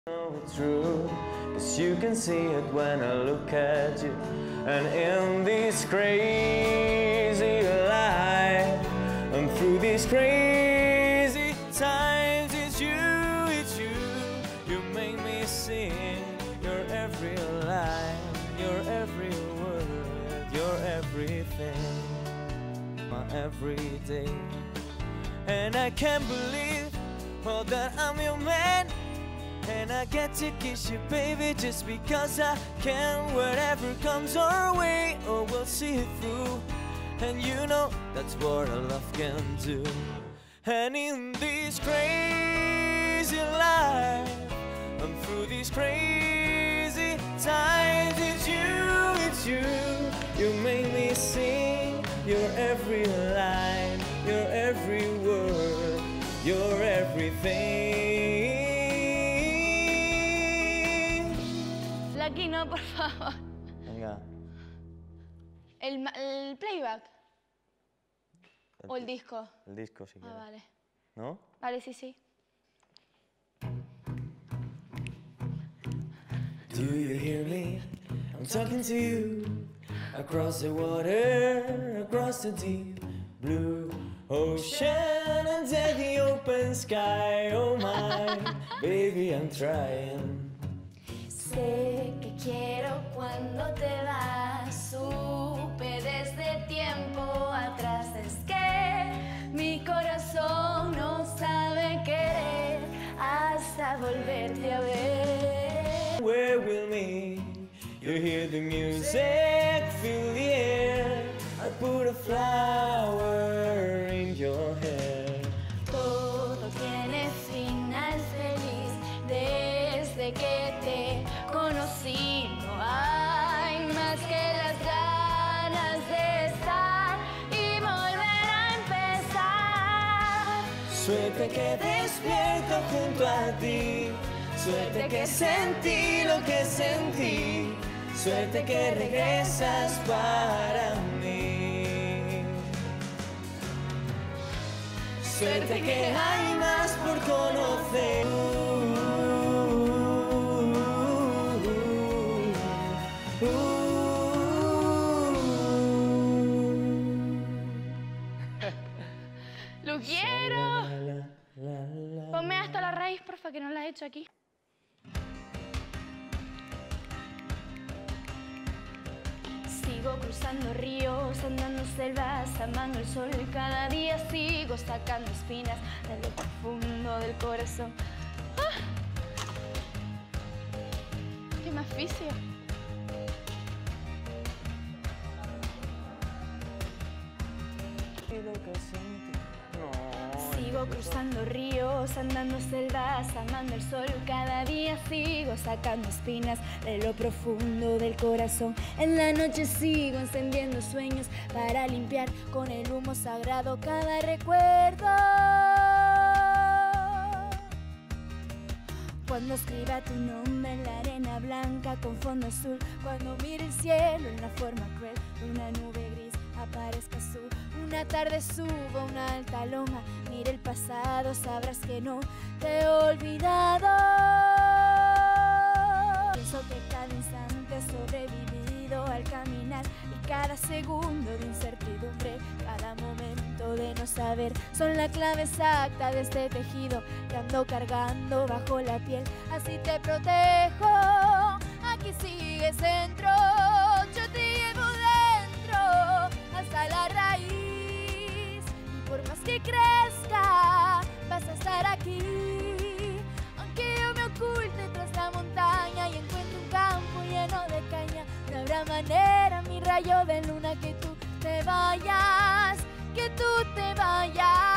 know it's true, 'cause you can see it when I look at you. And in this crazy life, and through these crazy times, it's you, you make me sing. Your every line, your every word, your everything, my everyday. And I can't believe, well, that I'm your man. And I get to kiss you, baby, just because I can. Whatever comes our way, oh, we'll see it through. And you know, that's what a love can do. And in this crazy life, and through these crazy times, it's you, you make me sing. Your every line, your every word, your everything. Lucky, no, por favor. Venga. El playback. ¿O el disco? El disco, si quieres. Vale. ¿No? Vale, sí, sí. Do you hear me? I'm talking to you. Across the water, across the deep blue ocean, under the open sky. Oh my, baby, I'm trying. Sé que quiero cuando te vas, supe desde tiempo atrás. Es que mi corazón no sabe querer hasta volverte a ver. Where will me? You hear the music, feel the air. I put a flower in your hair. Todo tiene final feliz desde que te conocí. No hay más que las ganas de estar y volver a empezar. Suerte que despierto junto a ti. Suerte que sentí lo que sentí. Suerte que regresas para mí. Suerte que hay más por conocer. ¡Lo quiero! Ponme hasta la raíz, porfa, que no la he hecho aquí. Sigo cruzando ríos, andando selvas, amando el sol. Cada día sigo sacando espinas de lo profundo del corazón. ¡Ah! ¡Qué me asfixio! Sigo cruzando ríos, andando selvas, amando el sol. Cada día sigo sacando espinas de lo profundo del corazón. En la noche sigo encendiendo sueños para limpiar con el humo sagrado cada recuerdo. Cuando escriba tu nombre en la arena blanca con fondo azul, cuando mire el cielo en la forma cruel de una nube gris, aparezca azul. Una tarde subo una alta loma, mire el pasado, sabrás que no te he olvidado. Pienso que cada instante he sobrevivido al caminar y cada segundo de incertidumbre, cada momento de no saber, son la clave exacta de este tejido que ando cargando bajo la piel. Así te protejo, aquí sigues dentro, yo te llevo dentro hasta la raíz. Por más que crezca, vas a estar aquí. Aunque yo me oculte tras la montaña y encuentre un campo lleno de caña, no habrá manera, mi rayo de luna, que tú te vayas, que tú te vayas.